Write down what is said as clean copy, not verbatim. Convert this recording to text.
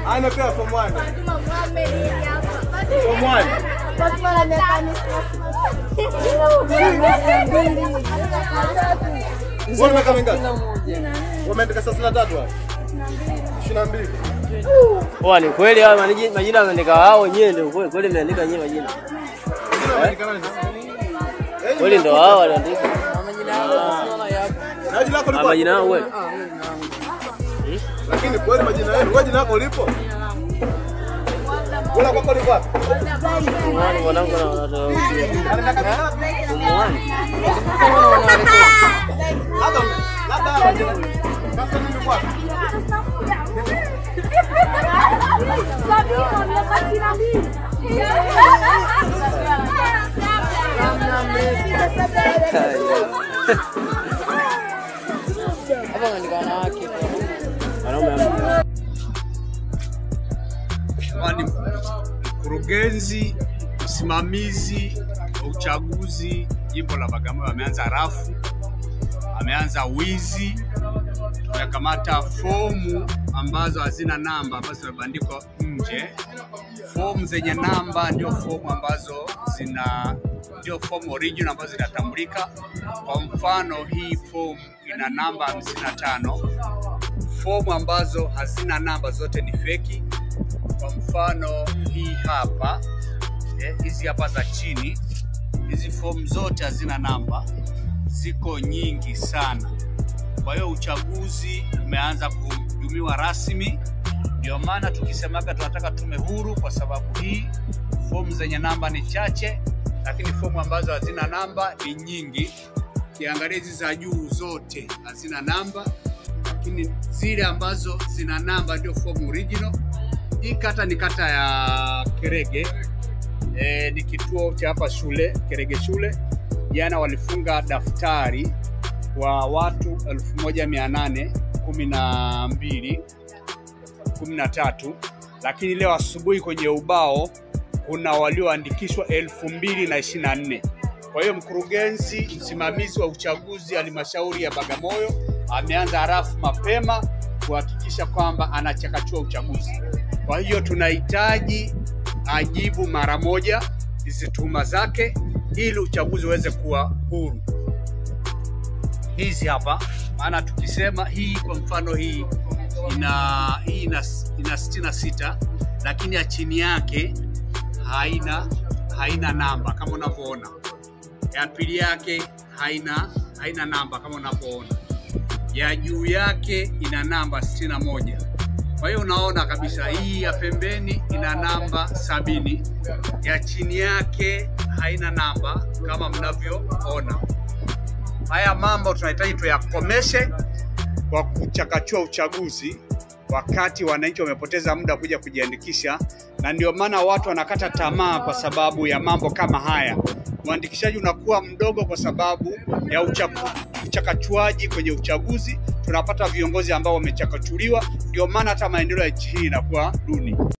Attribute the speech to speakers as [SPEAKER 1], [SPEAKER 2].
[SPEAKER 1] Ana pia form 1.
[SPEAKER 2] Fatuma Mohamed hapa.
[SPEAKER 1] Form 1.
[SPEAKER 2] Fatuma na miaka 3.
[SPEAKER 1] Wewe miaka mingapi? Umeandika 33 hapo. 22.
[SPEAKER 3] Ni kweli hao majina wameandika wao wenyewe ndio kweli wameandika wenyewe majina.
[SPEAKER 1] Umeandika nani?
[SPEAKER 3] Kweli ndio wao wanaandika.
[SPEAKER 1] Majina yako lipo?
[SPEAKER 3] Majina yao wewe.
[SPEAKER 1] Lakini kweli majina yenu, wewe jina lako lipo? Wala kwako lipo wapi?
[SPEAKER 3] Mwanangu na watoto.
[SPEAKER 1] Labda sasa mimi kwa
[SPEAKER 3] Hapa ni wanawake.
[SPEAKER 4] Wanaume. Mkurugenzi msimamizi wa uchaguzi jimbo la Bagamoyo ameanza rafu, ameanza wizi. Tumekamata fomu ambazo hazina namba ambazo zimebandikwa nje. Fomu zenye namba ndio fomu ambazo ndio fomu original ambazo zinatambulika. Kwa mfano hii fomu ina namba 55. Fomu ambazo hazina namba zote ni feki. Kwa mfano hii hapa, hizi hapa za chini, hizi fomu zote hazina namba, ziko nyingi sana. Kwa hiyo uchaguzi umeanza kuhudumiwa rasmi. Ndio maana tukisemaga tunataka tume huru, kwa sababu hii fomu zenye namba ni chache, lakini fomu ambazo hazina namba ni nyingi. Kiangalia hizi za juu zote hazina namba, lakini zile ambazo zina namba ndio fomu original. Hii kata ni kata ya Kerege, ni kituo cha hapa shule, Kerege shule. Jana walifunga daftari kwa watu 1813, lakini leo asubuhi kwenye ubao kuna walioandikishwa 2024. Kwa hiyo mkurugenzi msimamizi wa uchaguzi halmashauri ya Bagamoyo ameanza rafu mapema kuhakikisha kwamba anachakachua uchaguzi. Kwa hiyo tunahitaji ajibu mara moja hizi tuhuma zake ili uchaguzi uweze kuwa huru. Hizi hapa, maana tukisema hii kwa mfano hii ina 66, lakini ya chini yake haina namba kama unavyoona. Ya pili yake haina namba kama unavyoona. Ya juu yake ina namba 61. Kwa hiyo unaona kabisa hii ya pembeni ina namba 70. Ya chini yake haina namba kama mnavyoona. Haya mambo tunahitaji tuyakomeshe kwa kuchakachua uchaguzi wakati wananchi wamepoteza muda kuja kujiandikisha, na ndio maana watu wanakata tamaa kwa sababu ya mambo kama haya. Uandikishaji unakuwa mdogo kwa sababu ya uchakachuaji kwenye uchaguzi. Tunapata viongozi ambao wamechakachuliwa, ndio maana hata maendeleo ya nchi hii inakuwa duni.